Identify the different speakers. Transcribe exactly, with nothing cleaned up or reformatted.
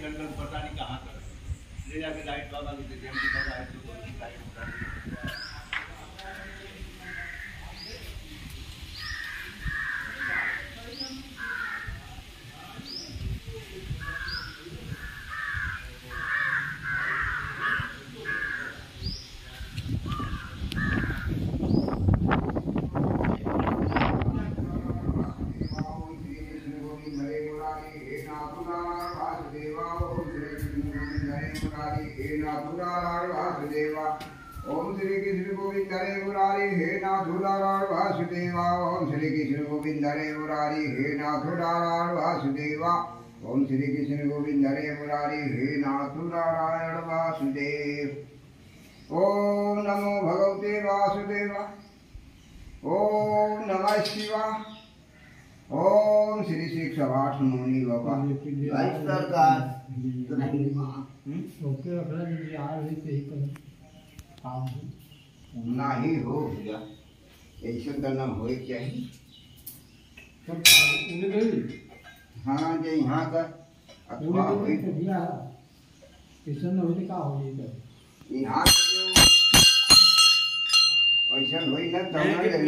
Speaker 1: London पता नहीं कहाँ कर ले जाके लाइट लगा देते थे हम की लाइट तो लाइट होता
Speaker 2: ओम श्री कृष्ण गोविंद हरे मुरारी हे नाथ नारायण वासुदेवा। ओम श्री कृष्ण गोविंद हरे मुरारी हे नाथ नारायण वासुदेवा। ओम श्री कृष्ण गोविंद हरे मुरारी हे नाथ नारायण वासुदेव। ओम नमो भगवते वासुदेवा। ओम नमः शिवाय। ओम श्री श्री सभाठ मुनि बाबा सरकार नहीं हो गया ऐसा करना हो चाहिए। हाँ जो यहाँ का अथवा यहाँ ऐसा हो